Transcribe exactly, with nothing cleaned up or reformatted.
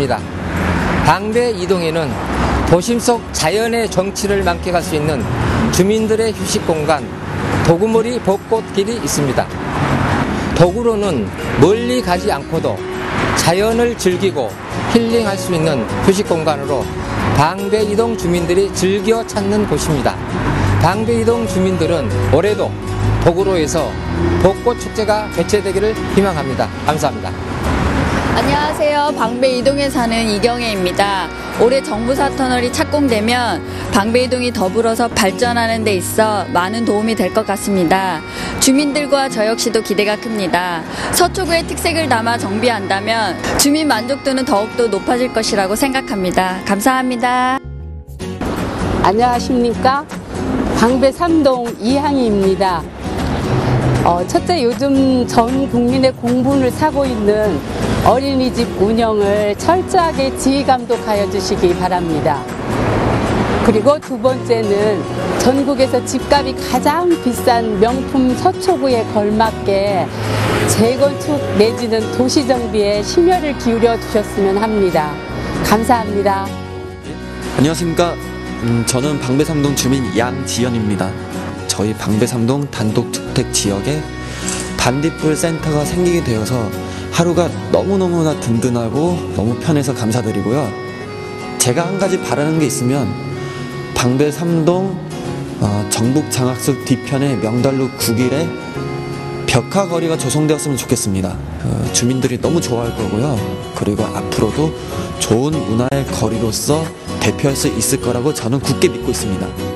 있습니다. 방배 이동에는 도심 속 자연의 정취를 만끽할 수 있는 주민들의 휴식 공간 도구머리 벚꽃길이 있습니다. 도구로는 멀리 가지 않고도 자연을 즐기고 힐링할 수 있는 휴식 공간으로 방배 이동 주민들이 즐겨 찾는 곳입니다. 방배 이동 주민들은 올해도 도구로에서 벚꽃 축제가 개최되기를 희망합니다. 감사합니다. 안녕하세요. 방배 이동에 사는 이경애입니다. 올해 정부사 터널이 착공되면 방배 이동이 더불어서 발전하는 데 있어 많은 도움이 될 것 같습니다. 주민들과 저 역시도 기대가 큽니다. 서초구의 특색을 담아 정비한다면 주민 만족도는 더욱더 높아질 것이라고 생각합니다. 감사합니다. 안녕하십니까? 방배 삼 동 이항희입니다. 어, 첫째, 요즘 전 국민의 공분을 사고 있는 어린이집 운영을 철저하게 지휘감독하여 주시기 바랍니다. 그리고 두 번째는 전국에서 집값이 가장 비싼 명품 서초구에 걸맞게 재건축 내지는 도시정비에 심혈을 기울여 주셨으면 합니다. 감사합니다. 안녕하십니까. 음, 저는 방배 삼 동 주민 양지연입니다. 저희 방배 삼 동 단독주택 지역에 반딧불 센터가 생기게 되어서 하루가 너무너무나 든든하고 너무 편해서 감사드리고요. 제가 한 가지 바라는 게 있으면 방배 삼 동 어, 정북 장학수 뒤편의 명달로 구 길에 벽화 거리가 조성되었으면 좋겠습니다. 어, 주민들이 너무 좋아할 거고요. 그리고 앞으로도 좋은 문화의 거리로서 대표할 수 있을 거라고 저는 굳게 믿고 있습니다.